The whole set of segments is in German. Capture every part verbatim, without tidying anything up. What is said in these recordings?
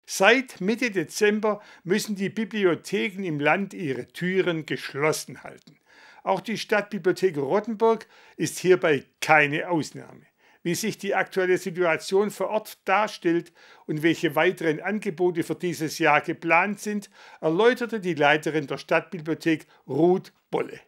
Seit Mitte Dezember müssen die Bibliotheken im Land ihre Türen geschlossen halten. Auch die Stadtbibliothek Rottenburg ist hierbei keine Ausnahme. Wie sich die aktuelle Situation vor Ort darstellt und welche weiteren Angebote für dieses Jahr geplant sind, erläuterte die Leiterin der Stadtbibliothek Ruth Bolle.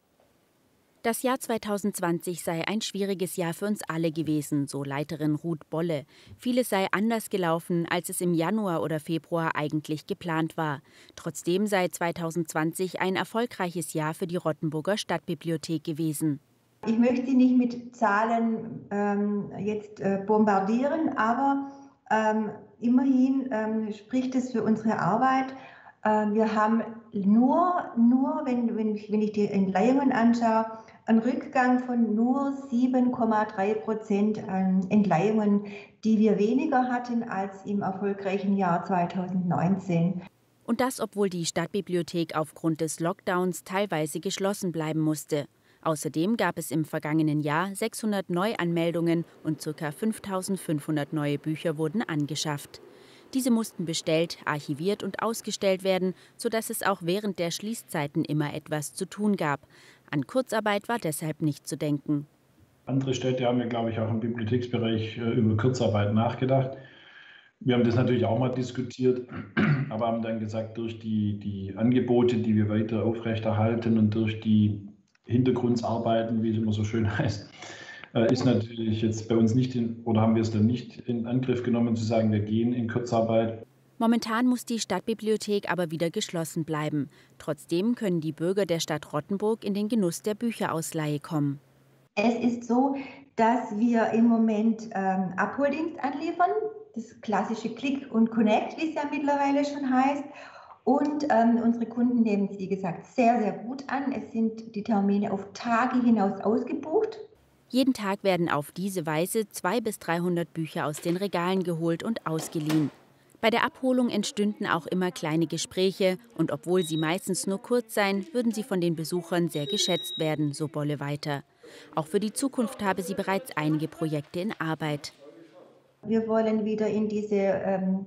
Das Jahr zweitausendzwanzig sei ein schwieriges Jahr für uns alle gewesen, so Leiterin Ruth Bolle. Vieles sei anders gelaufen, als es im Januar oder Februar eigentlich geplant war. Trotzdem sei zweitausendzwanzig ein erfolgreiches Jahr für die Rottenburger Stadtbibliothek gewesen. Ich möchte Sie nicht mit Zahlen ähm, jetzt äh, bombardieren, aber ähm, immerhin ähm, spricht es für unsere Arbeit. Äh, wir haben nur, nur wenn, wenn, ich, wenn ich die Entleihungen anschaue, einen Rückgang von nur sieben Komma drei Prozent an Entleihungen, die wir weniger hatten als im erfolgreichen Jahr zweitausendneunzehn. Und das, obwohl die Stadtbibliothek aufgrund des Lockdowns teilweise geschlossen bleiben musste. Außerdem gab es im vergangenen Jahr sechshundert Neuanmeldungen und ca. fünftausendfünfhundert neue Bücher wurden angeschafft. Diese mussten bestellt, archiviert und ausgestellt werden, sodass es auch während der Schließzeiten immer etwas zu tun gab. An Kurzarbeit war deshalb nicht zu denken. Andere Städte haben ja, glaube ich, auch im Bibliotheksbereich über Kurzarbeit nachgedacht. Wir haben das natürlich auch mal diskutiert, aber haben dann gesagt, durch die, die Angebote, die wir weiter aufrechterhalten und durch die Hintergrundarbeiten, wie es immer so schön heißt, ist natürlich jetzt bei uns nicht in, oder haben wir es dann nicht in Angriff genommen, zu sagen, wir gehen in Kurzarbeit. Momentan muss die Stadtbibliothek aber wieder geschlossen bleiben. Trotzdem können die Bürger der Stadt Rottenburg in den Genuss der Bücherausleihe kommen. Es ist so, dass wir im Moment ähm, Abholdienst anliefern, das klassische Click und Connect, wie es ja mittlerweile schon heißt. Und ähm, unsere Kunden nehmen es, wie gesagt, sehr, sehr gut an. Es sind die Termine auf Tage hinaus ausgebucht. Jeden Tag werden auf diese Weise zweihundert bis dreihundert Bücher aus den Regalen geholt und ausgeliehen. Bei der Abholung entstünden auch immer kleine Gespräche und obwohl sie meistens nur kurz seien, würden sie von den Besuchern sehr geschätzt werden, so Bolle weiter. Auch für die Zukunft habe sie bereits einige Projekte in Arbeit. Wir wollen wieder in diese ähm,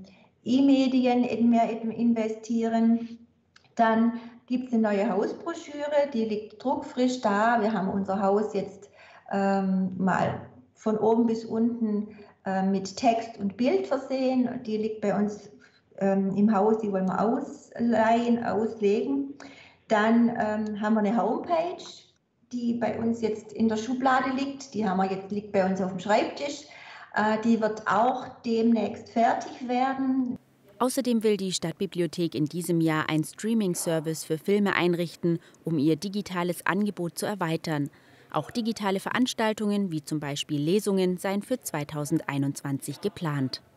E-Medien mehr investieren. Dann gibt es eine neue Hausbroschüre, die liegt druckfrisch da. Wir haben unser Haus jetzt ähm, mal von oben bis unten äh, mit Text und Bild versehen. Die liegt bei uns ähm, im Haus, die wollen wir ausleihen, auslegen. Dann ähm, haben wir eine Homepage, die bei uns jetzt in der Schublade liegt. Die haben wir jetzt, liegt bei uns auf dem Schreibtisch. Äh, die wird auch demnächst fertig werden. Außerdem will die Stadtbibliothek in diesem Jahr einen Streaming-Service für Filme einrichten, um ihr digitales Angebot zu erweitern. Auch digitale Veranstaltungen, wie zum Beispiel Lesungen, seien für zweitausendeinundzwanzig geplant.